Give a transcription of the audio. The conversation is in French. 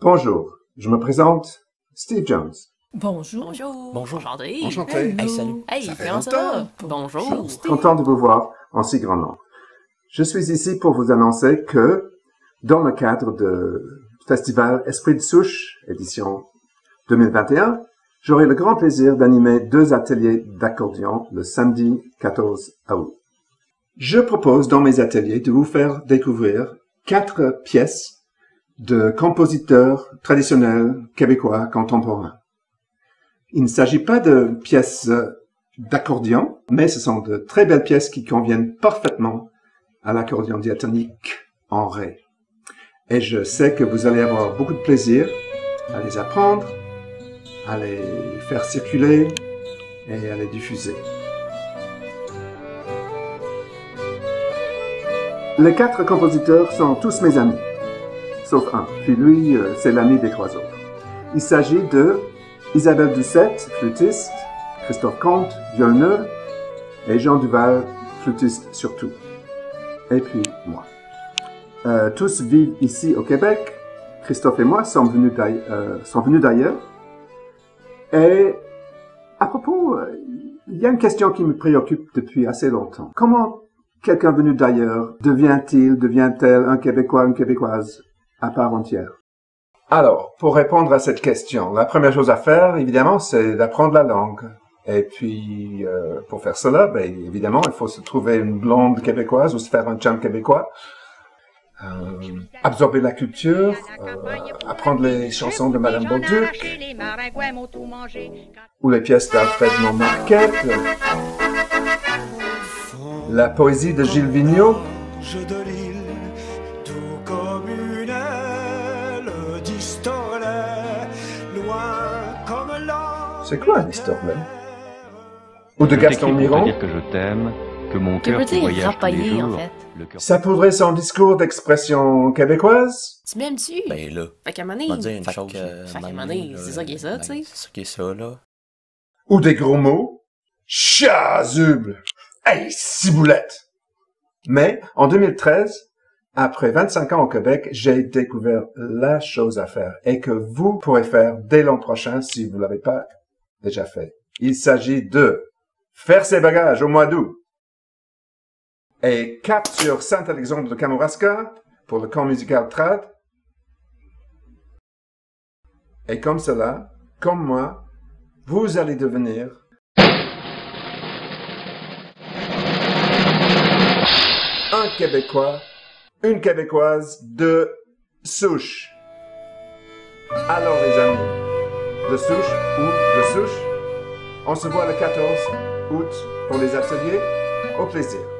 Bonjour, je me présente Steve Jones. Bonjour. Bonjour. Enchanté. Enchanté. Hey, salut. Hey, Ça fait comment ça va? longtemps. Bonjour. Content de vous voir en si grand nombre. Je suis ici pour vous annoncer que, dans le cadre du festival Esprit de Souche, édition 2021, j'aurai le grand plaisir d'animer 2 ateliers d'accordéon le samedi 14 août. Je propose dans mes ateliers de vous faire découvrir 4 pièces de compositeurs traditionnels québécois contemporains. Il ne s'agit pas de pièces d'accordéon, mais ce sont de très belles pièces qui conviennent parfaitement à l'accordéon diatonique en ré. Et je sais que vous allez avoir beaucoup de plaisir à les apprendre, à les faire circuler et à les diffuser. Les 4 compositeurs sont tous mes amis, sauf un, puis lui, c'est l'ami des 3 autres. Il s'agit de Isabelle Doucette, flûtiste, Christophe Comte, violoneux, et Jean Duval, flûtiste surtout. Et puis moi. Tous vivent ici au Québec. Christophe et moi sont venus d'ailleurs. Et à propos, il y a une question qui me préoccupe depuis assez longtemps. Comment quelqu'un venu d'ailleurs devient-elle un Québécois, une Québécoise à part entière? Alors, pour répondre à cette question, la première chose à faire, évidemment, c'est d'apprendre la langue. Et puis, pour faire cela, ben, évidemment, il faut se trouver une blonde québécoise ou se faire un chum québécois, absorber la culture, apprendre les chansons de Madame Bolduc, ou les pièces d'Alfred Montmarquette, la poésie de Gilles Vigneault, c'est quoi un historien? Ou de Gaston Miron? Dire que je t'aime, que mon Que cœur veut te dire voyage tous les rapailler, en jours. fait? Le cœur- Ça pourrait être son discours d'expression québécoise? Tu m'aimes dessus? Ben là, Fait qu'à un moment on va donné, dire une chose. fait qu'à un moment donné, c'est ça qui est ça, tu sais. C'est ça qui est ça, là. Ou des gros mots? Chasuble! Hey, ciboulette! Mais, en 2013, après 25 ans au Québec, j'ai découvert la chose à faire et que vous pourrez faire dès l'an prochain si vous l'avez pas déjà fait. Il s'agit de faire ses bagages au mois d'août. Et cap sur Saint-Alexandre de Kamouraska pour le camp musical trad. Et comme cela, comme moi, vous allez devenir un Québécois, une Québécoise de souche. Alors les amis, de souche ou de souche, on se voit le 14 août pour les ateliers. Au plaisir.